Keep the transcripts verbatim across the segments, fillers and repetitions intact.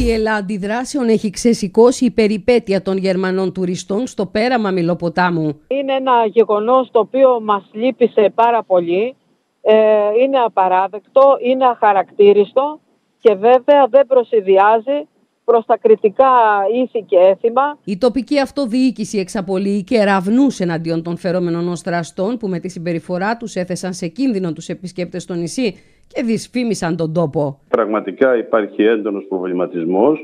Δανίελα, αντιδράσεων έχει ξεσηκώσει η περιπέτεια των Γερμανών τουριστών στο πέραμα Μηλοποτάμου. Είναι ένα γεγονός το οποίο μας λύπησε πάρα πολύ. Ε, είναι απαράδεκτο, είναι αχαρακτήριστο και βέβαια δεν προσηδιάζει προς τα κριτικά ήθη και έθιμα. Η τοπική αυτοδιοίκηση εξαπολύει και ερευνούς εναντίον των φερόμενων ως δραστών που με τη συμπεριφορά τους έθεσαν σε κίνδυνο τους επισκέπτες στο νησί και δυσφήμισαν τον τόπο. Πραγματικά υπάρχει έντονος προβληματισμός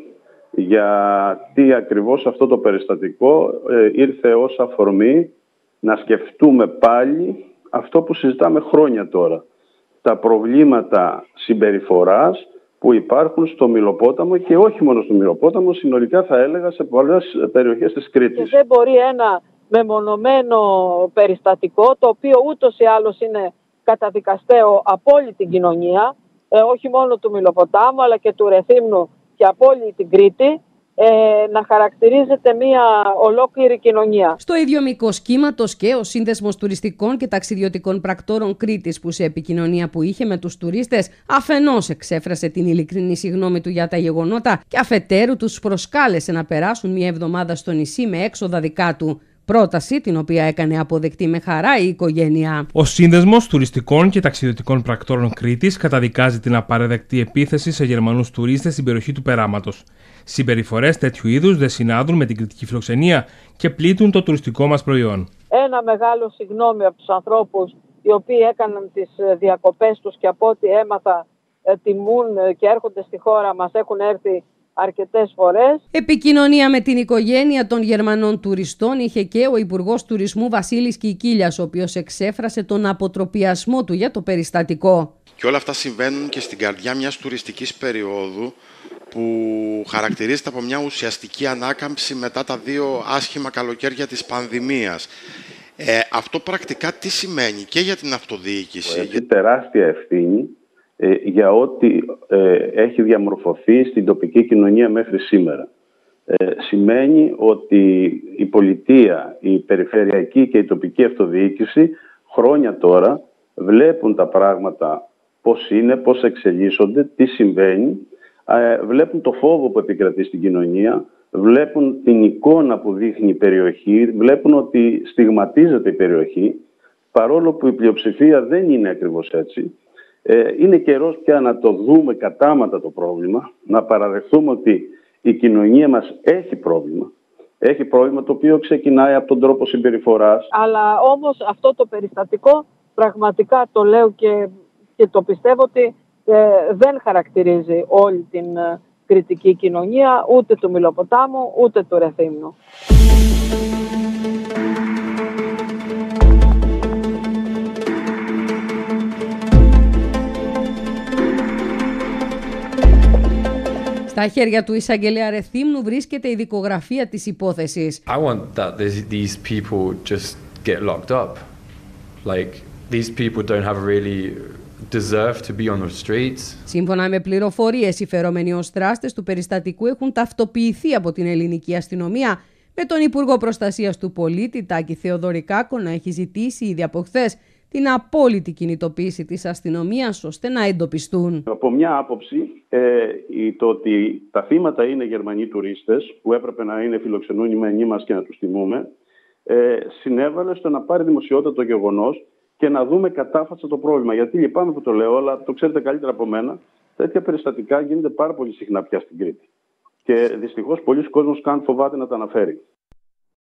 γιατί ακριβώς αυτό το περιστατικό ε, ήρθε ως αφορμή να σκεφτούμε πάλι αυτό που συζητάμε χρόνια τώρα. Τα προβλήματα συμπεριφοράς που υπάρχουν στο Μηλοπόταμο και όχι μόνο στο Μηλοπόταμο, συνολικά θα έλεγα σε πολλές περιοχές της Κρήτης. Και δεν μπορεί ένα μεμονωμένο περιστατικό, το οποίο ούτως ή άλλως είναι καταδικαστέο από όλη την κοινωνία, ε, όχι μόνο του Μηλοποτάμου αλλά και του Ρεθύμνου και από όλη την Κρήτη, ε, να χαρακτηρίζεται μια ολόκληρη κοινωνία. Στο ίδιο μήκος κύματος και ο Σύνδεσμος Τουριστικών και Ταξιδιωτικών Πρακτόρων Κρήτης, που σε επικοινωνία που είχε με τους τουρίστες αφενός εξέφρασε την ειλικρινή συγγνώμη του για τα γεγονότα και αφετέρου τους προσκάλεσε να περάσουν μια εβδομάδα στο νησί με έξοδα δικά του. Πρόταση την οποία έκανε αποδεκτή με χαρά η οικογένεια. Ο Σύνδεσμος Τουριστικών και Ταξιδιωτικών Πρακτόρων Κρήτης καταδικάζει την απαραδεκτή επίθεση σε Γερμανούς τουρίστες στην περιοχή του περάματος. Συμπεριφορές τέτοιου είδους δεν συνάδουν με την κρητική φιλοξενία και πλήττουν το τουριστικό μας προϊόν. Ένα μεγάλο συγγνώμη από τους ανθρώπους οι οποίοι έκαναν τις διακοπές τους και από ό,τι έμαθα τιμούν και έρχονται στη χώρα μας, έχουν έρθει αρκετές φορές. Επικοινωνία με την οικογένεια των Γερμανών τουριστών είχε και ο Υπουργός Τουρισμού Βασίλης Κικίλιας, ο οποίος εξέφρασε τον αποτροπιασμό του για το περιστατικό. Και όλα αυτά συμβαίνουν και στην καρδιά μιας τουριστικής περίοδου που χαρακτηρίζεται από μια ουσιαστική ανάκαμψη μετά τα δύο άσχημα καλοκαίρια της πανδημίας. Ε, αυτό πρακτικά τι σημαίνει και για την αυτοδιοίκηση? Έχει τεράστια ευθύνη ε, για ό,τι ε, έχει διαμορφωθεί στην τοπική κοινωνία μέχρι σήμερα. Ε, σημαίνει ότι η πολιτεία, η περιφερειακή και η τοπική αυτοδιοίκηση χρόνια τώρα βλέπουν τα πράγματα πώς είναι, πώς εξελίσσονται, τι συμβαίνει, ε, βλέπουν το φόβο που επικρατεί στην κοινωνία, βλέπουν την εικόνα που δείχνει η περιοχή, βλέπουν ότι στιγματίζεται η περιοχή, παρόλο που η πλειοψηφία δεν είναι ακριβώς έτσι. Ε, είναι καιρός πια να το δούμε κατάματα το πρόβλημα, να παραδεχθούμε ότι η κοινωνία μας έχει πρόβλημα. Έχει πρόβλημα το οποίο ξεκινάει από τον τρόπο συμπεριφοράς. Αλλά όμως αυτό το περιστατικό πραγματικά το λέω και, και το πιστεύω ότι ε, δεν χαρακτηρίζει όλη την ε, κρητική κοινωνία, ούτε του Μηλοποτάμου, ούτε του Ρεθύμνου. Στα χέρια του εισαγγελέα Ρεθύμνου βρίσκεται η δικογραφία της υπόθεσης. I want that these people just get locked up. Like these people don't have really deserve to be on the streets. Σύμφωνα με πληροφορίες, οι φερόμενοι ως δράστες του περιστατικού έχουν ταυτοποιηθεί από την ελληνική αστυνομία, με τον Υπουργό Προστασίας του Πολίτη, Τάκη Θεοδωρικάκο, να έχει ζητήσει ήδη από χθες την απόλυτη κινητοποίηση της αστυνομίας ώστε να εντοπιστούν. Από μια άποψη, ε, το ότι τα θύματα είναι Γερμανοί τουρίστες που έπρεπε να είναι φιλοξενούμενοι μας και να τους τιμούμε, ε, συνέβαλε στο να πάρει δημοσιότητα το γεγονός και να δούμε κατάφατσα το πρόβλημα. Γιατί λυπάμαι που το λέω, αλλά το ξέρετε καλύτερα από μένα, τέτοια περιστατικά γίνονται πάρα πολύ συχνά πια στην Κρήτη. Και δυστυχώς πολλοί κόσμος καν φοβάται να τα αναφέρει.